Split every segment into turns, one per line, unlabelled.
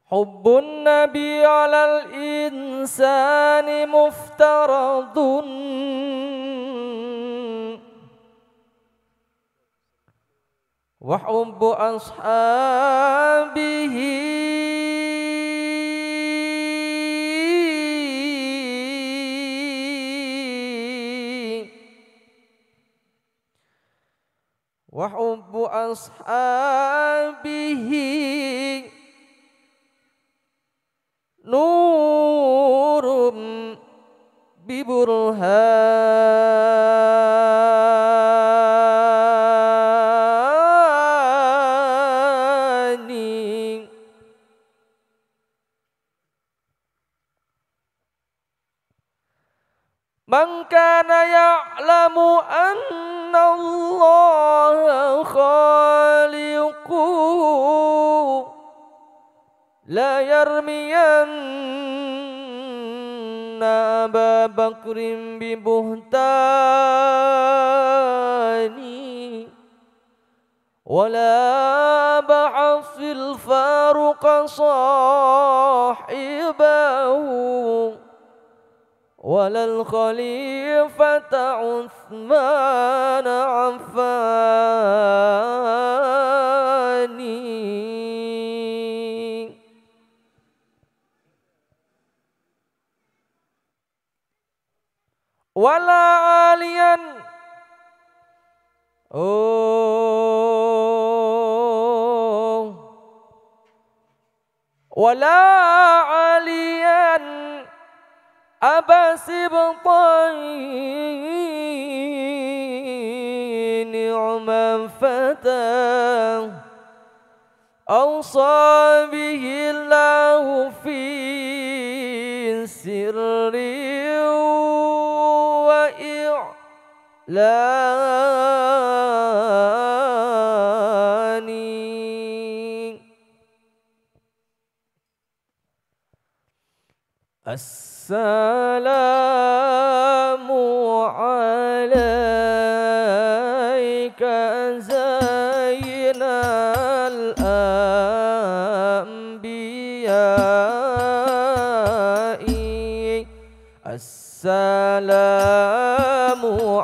Hubbun nabi alal insani muftaradun wa hubbu ashabihi wa hubbu ashabihi nurum biburhani. Man kana ya'lamu anna Allah khaliqu la yarmiyanna Aba Bakrin bibuhtani wala ba'afil faruqa sahibahu walal khalifata Uthman Affani. Wala aliyan wala aliyan Aba Sibtain ni'man fata awsa bihi Allahu fi sirri lani. Assalamu alayka zainal anbiya'i. Assalamu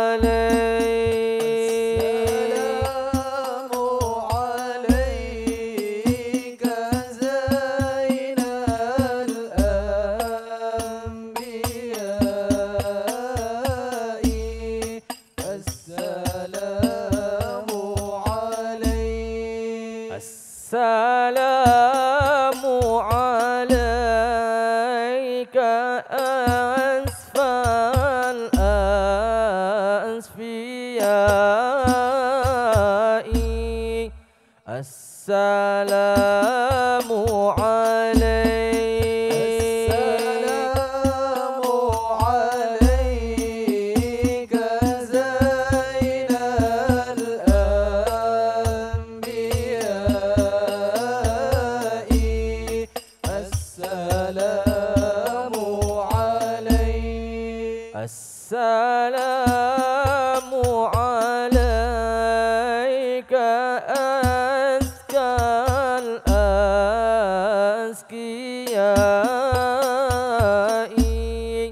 Assalamu alayka asfal asfiyai. Assalamu Assalamu alayka azkal azkiyai.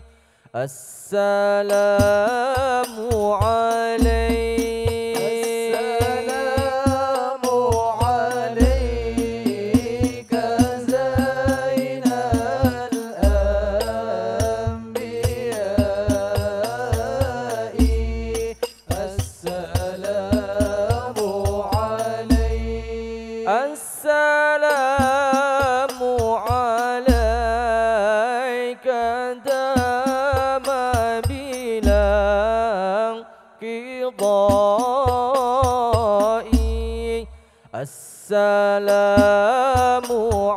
Assalamu Assalamu alayka dama bilang qidai. Assalamu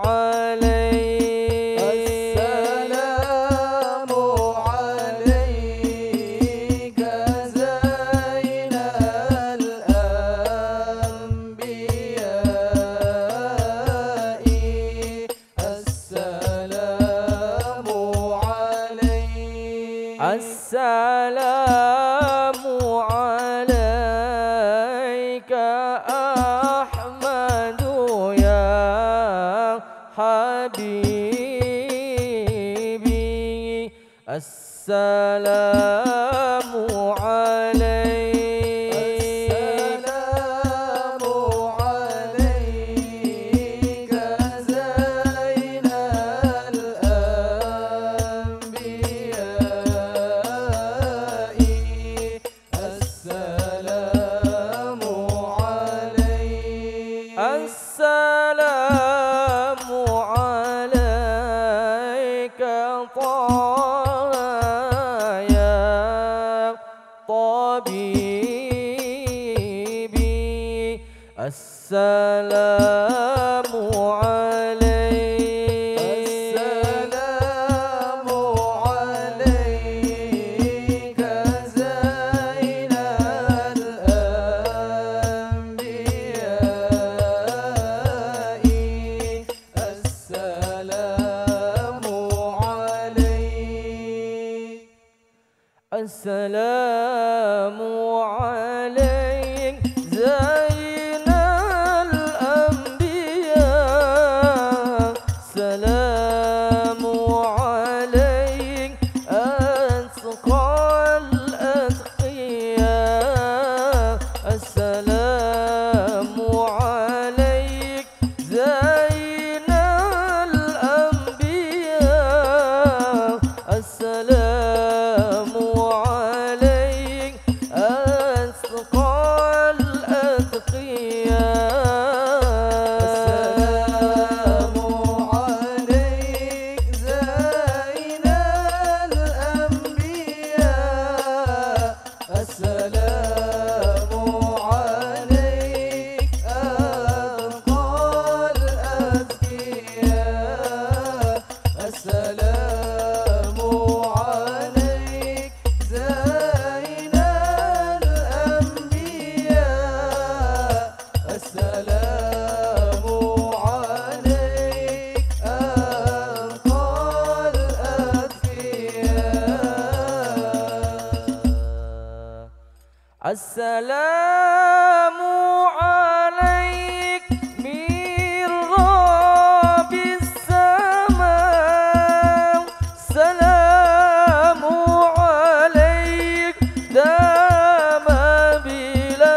Assalamu alayka Ahmadu ya حبيبي السلام عليك السلام عليك طه يا طبيبي السلام عليك السلام عليك زين الأنبياء السلام عليك السلام عليك زين الأنبياء السلام عليك أتقى الأتقياء السلام عليك زين الأنبياء السلام عليك أتقى الأتقياء السلام عليك زين الأنبياء السلام عليك زين الأنبياء السلام عليك أتقى الأتقياء السلام عليك من رب السماء السلام عليك دام بلا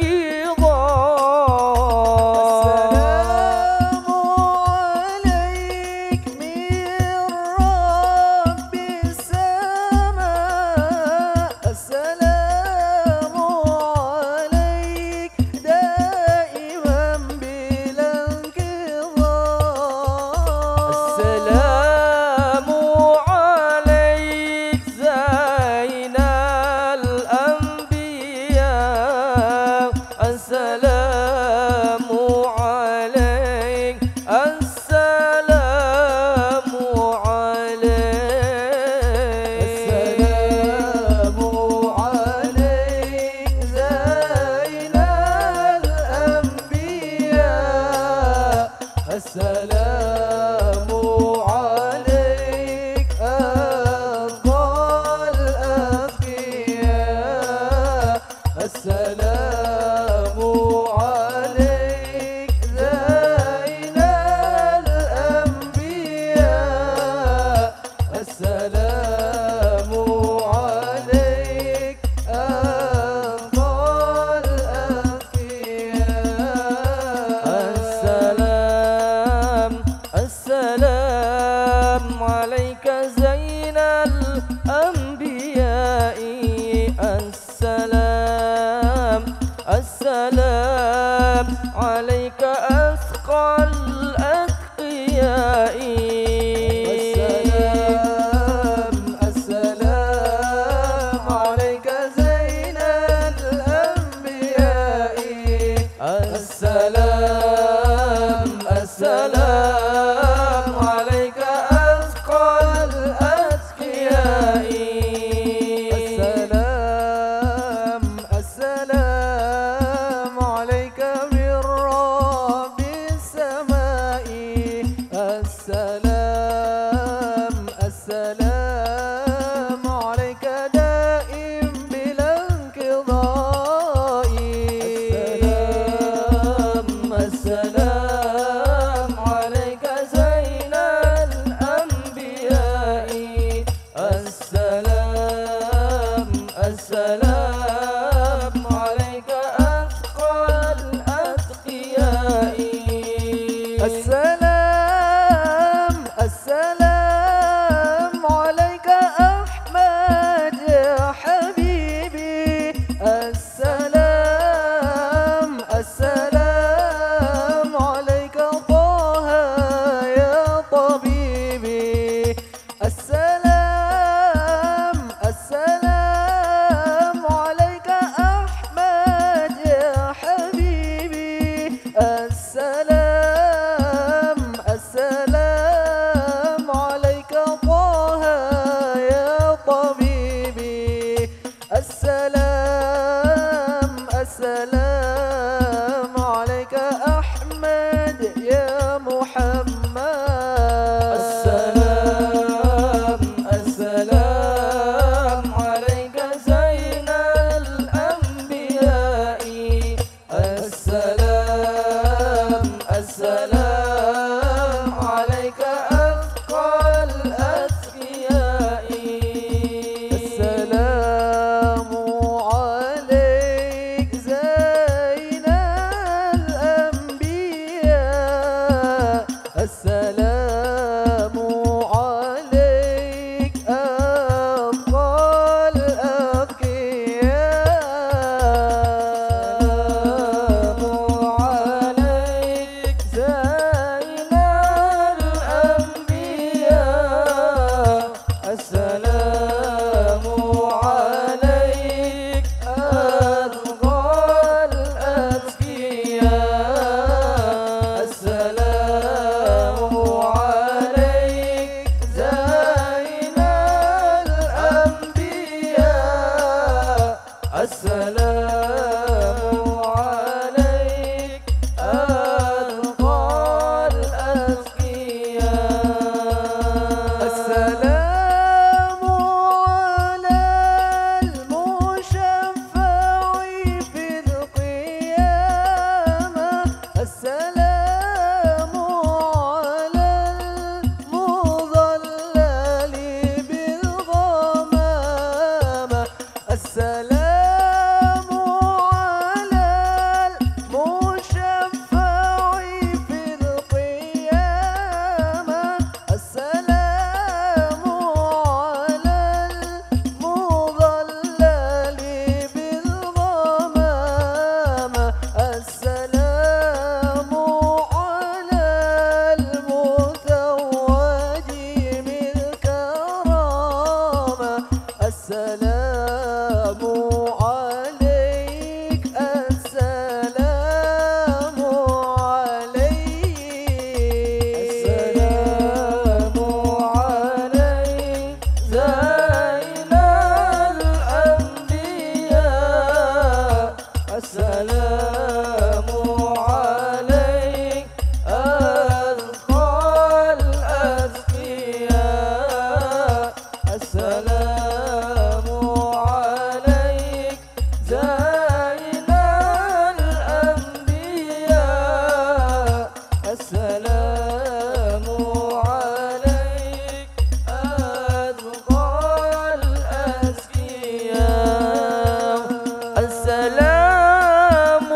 انقضاء السلام عليك من رب السماء السلام عليك دائما بلا انقضاء السلام عليك زين الأنبياء السلام عليك السلام عليك زين الأنبياء السلام عليك أتقى الأتقياء السلام عليك زين الأنبياء السلام عليك أتقى الأتقياء السلام عليك زين الأنبياء السلام عليك أثقى الأتقياء السلام عليك زين الأنبياء السلام عليك أثقى الأتقياء السلام عليك من رب السماء السلام عليك دائم بلا انقضاء السلام عليك زين السلام السلام عليك زين الأنبياء السلام السلام عليك أتقى الأتقياء السلام عليك زين الأنبياء السلام عليك أتقى الأتقياء السلام عليك أتقى الأتقياء السلام عليك زين الأنبياء السلام عليك أتقى الأتقياء السلام على المشفع في القيامة السلام على المضلل بالغمامة السلام على المشفع في القيامة السلام على المضلل بالغمامة السلام على المتوج بالكرامة السلام عليك السلام عليك السلام عليك زين الأنبياء السلام عليك أتقى الأتقياء السلام عليك زين الأنبياء السلام عليك أتقى الأتقياء السلام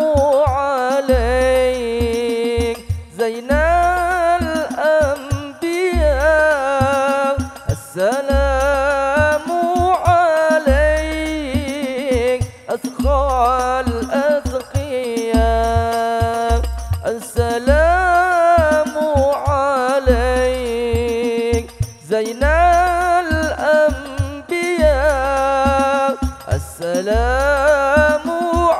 عليك زين الأنبياء السلام عليك أتقى الأتقياء السلام عليك زين الأنبياء السلام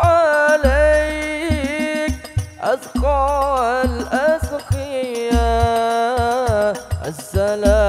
عليك أتقى الأتقياء السلام